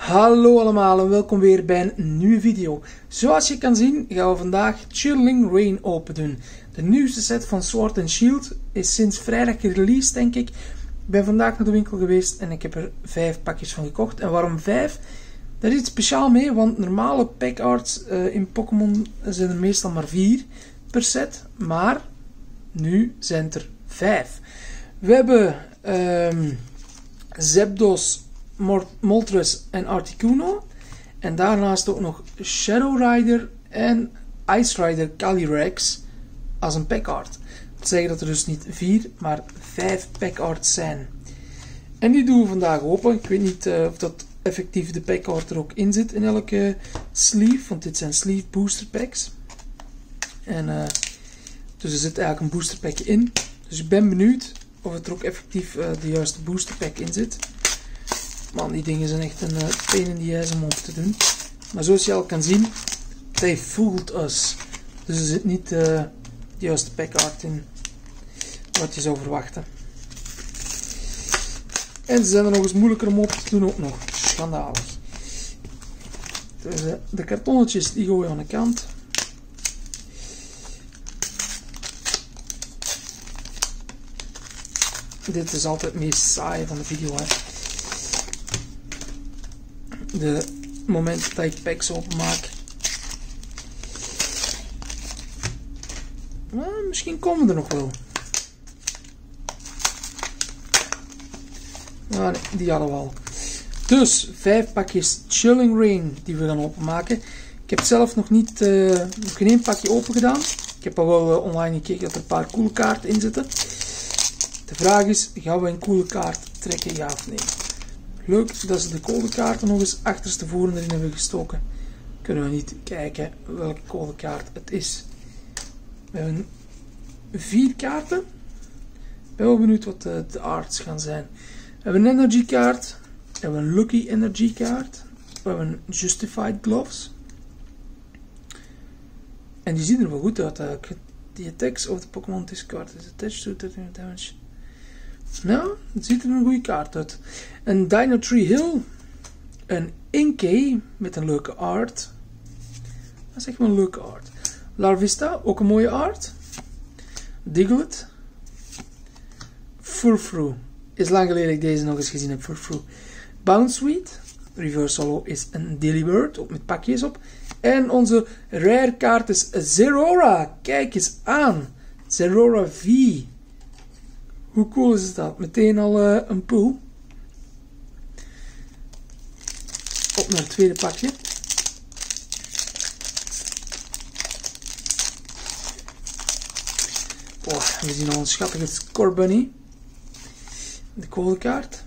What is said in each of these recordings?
Hallo allemaal en welkom weer bij een nieuwe video. Zoals je kan zien gaan we vandaag Chilling Reign open doen. De nieuwste set van Sword and Shield is sinds vrijdag gereleased, denk ik. Ik ben vandaag naar de winkel geweest en ik heb er 5 pakjes van gekocht. En waarom 5? Daar is iets speciaal mee, want normale pack arts in Pokémon zijn er meestal maar 4 per set. Maar nu zijn het er 5. We hebben Zapdos, Moltres en Articuno. En daarnaast ook nog Shadow Rider en Ice Rider Calyrex als een pack art. Dat wil zeggen dat er dus niet 4, maar 5 pack arts zijn. En die doen we vandaag open. Ik weet niet of dat effectief de pack art er ook in zit in elke sleeve, want dit zijn sleeve booster packs. En dus er zit eigenlijk een booster pack in. Dus ik ben benieuwd of het er ook effectief de juiste booster pack in zit. Man, die dingen zijn echt een pain in the ass om open te doen. Maar zoals je al kan zien, they fooled us. Dus er zit niet de juiste pack art in wat je zou verwachten. En ze zijn er nog eens moeilijker om open te doen ook nog. Schandalig. Dus de kartonnetjes die gooi je aan de kant. Dit is altijd het meest saaie van de video, hè. De moment dat ik packs openmaak. Misschien komen er nog wel. Ah, nee, die hadden we al. Dus 5 pakjes Chilling Reign die we gaan openmaken. Ik heb zelf nog geen één pakje open gedaan. Ik heb al wel online gekeken dat er een paar coole kaarten in zitten. De vraag is, gaan we een coole kaart trekken, ja of nee? Leuk dat ze de codekaarten nog eens achterstevoren erin hebben gestoken. Kunnen we niet kijken welke codekaart het is. We hebben 4 kaarten. Ik ben wel benieuwd wat de arts gaan zijn. We hebben een energy kaart. We hebben een lucky energy kaart. We hebben een justified gloves. En die zien er wel goed uit eigenlijk. The attacks of the Pokémon discard is attached to 13 damage. Nou, het ziet er een goede kaart uit. Een Dino Tree Hill. Een Inkay met een leuke art. Dat is echt wel een leuke art. Larvista, ook een mooie art. Diglett. Furfrou. Is lang geleden dat ik deze nog eens gezien heb. Furfrou. Bounsweet. Reverse Holo is een Delibird, ook met pakjes op. En onze rare kaart is Zeraora. Kijk eens aan. Zeraora V. Hoe cool is dat? Meteen al een pool. Op naar het tweede pakje. Oh, we zien al een schattige Scorbunny. De codekaart.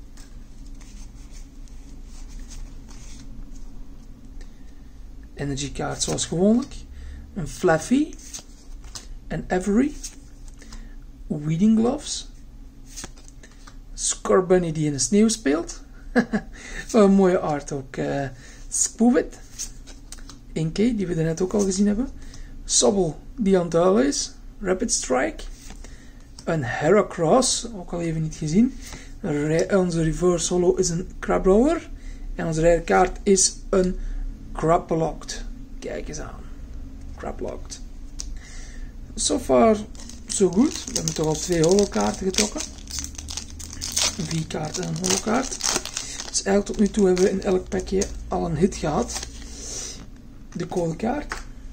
Energy kaart zoals gewoonlijk. Een Fluffy. Een Avery. Weeding Gloves. Scorbunny die in de sneeuw speelt. Wat een mooie art ook. Spoovit. Inkay die we net ook al gezien hebben. Sobble die aan het huilen is. Rapid Strike. Een Heracross, ook al even niet gezien. Onze reverse holo is een Crabrawler. En onze rare kaart is een Craplocked. Kijk eens aan. Craplocked. So far, so good. We hebben toch al 2 holokaarten getrokken. Een 4 kaart en een holokaart. Dus eigenlijk tot nu toe hebben we in elk pakje al een hit gehad. De codekaart.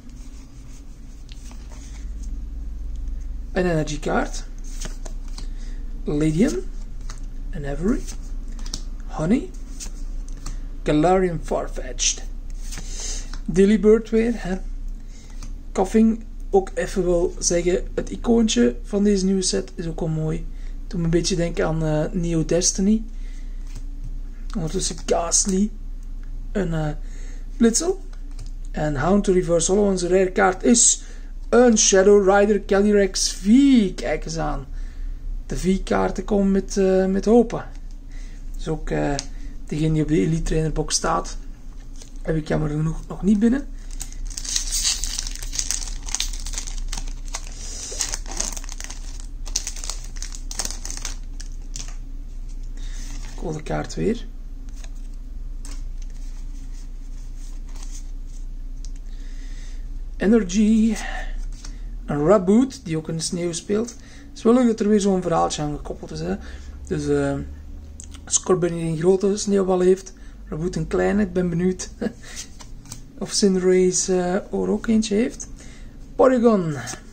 Een energy kaart. Lydian. Een Avery. Honey. Galarian Farfetch'd. Delibird weer. Hè. Coughing. Ook even wil zeggen, het icoontje van deze nieuwe set is ook al mooi. Doet me een beetje denken aan Neo Destiny. Ondertussen Ghastly. Een Blitzel. En Hound to Reverse Holo. Onze rare kaart is een Shadow Rider Calyrex V. Kijk eens aan. De V-kaarten komen met hopen. Dus ook degene die op de Elite Trainer box staat, heb ik jammer genoeg nog niet binnen. Codekaart weer. Energy. Een Raboot, die ook in de sneeuw speelt. Het is wel leuk dat er weer zo'n verhaaltje aan gekoppeld is. Hè? Dus Scorbunny die een grote sneeuwbal heeft. Raboot een kleine. Ik ben benieuwd of Cinderace er ook eentje heeft. Porygon.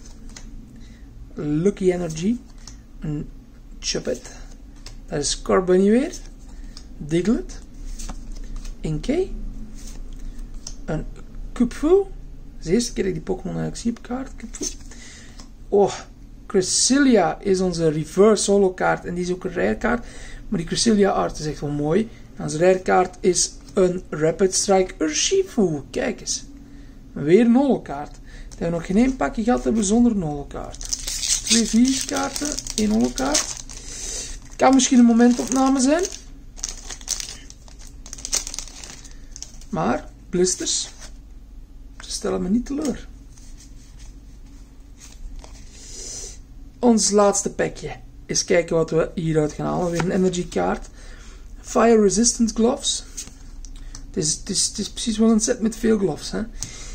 Lucky Energy. Een Chupet. Dat is Scorbunny weer. Diglett. Inkay. Een Kubfu. Dat is de eerste keer dat ik die Pokémon eigenlijk zie op kaart. Kubfu. Oh, Cresselia is onze reverse holo kaart. En die is ook een rare kaart. Maar die Cresselia art is echt wel mooi. En onze rare kaart is een Rapid Strike Urshifu. Kijk eens. Weer een holo kaart. We hebben nog geen één pakje gehad hebben zonder een holo kaart. 2 vies kaarten, 1 holo kaart. Kan misschien een momentopname zijn. Maar blisters, ze stellen me niet teleur. Ons laatste pakje. Eens kijken wat we hieruit gaan halen. Weer een energy kaart. Fire Resistant Gloves. Het is precies wel een set met veel gloves. Hè?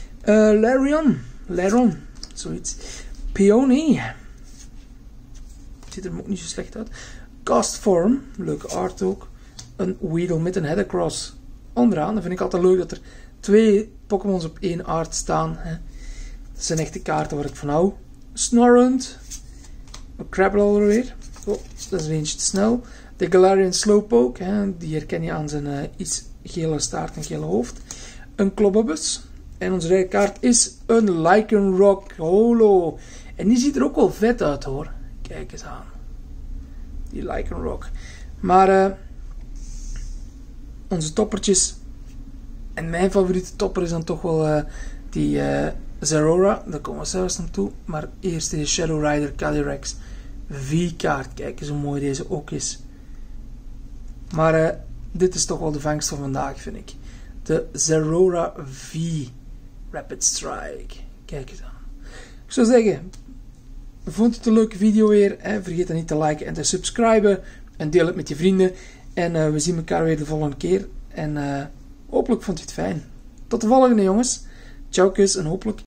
Lairon. Zoiets. Peony. Ziet er ook niet zo slecht uit. Castform. Leuke art ook. Een Weedle met een Heathercross onderaan. Dat vind ik altijd leuk dat er 2 Pokémons op 1 art staan. Hè. Dat zijn echt de kaarten waar ik van hou. Snorunt. Een Crabble weer. Oh, dat is weer eentje te snel. De Galarian Slowpoke. Hè. Die herken je aan zijn iets gele staart en gele hoofd. Een Clobobus. En onze rare kaart is een Lycanroc Holo. En die ziet er ook wel vet uit hoor. Kijk eens aan. Die Lycanroc. Maar onze toppertjes. En mijn favoriete topper is dan toch wel die Zeraora. Daar komen we zelfs naartoe. Maar eerst deze Shadow Rider Calyrex V-kaart. Kijk eens hoe mooi deze ook is. Maar dit is toch wel de vangst van vandaag, vind ik. De Zeraora V Rapid Strike. Kijk eens aan. Ik zou zeggen, vond het een leuke video weer? Hè? Vergeet dan niet te liken en te subscriben. En deel het met je vrienden. En we zien elkaar weer de volgende keer. En hopelijk vond je het fijn. Tot de volgende jongens. Ciao kus en hopelijk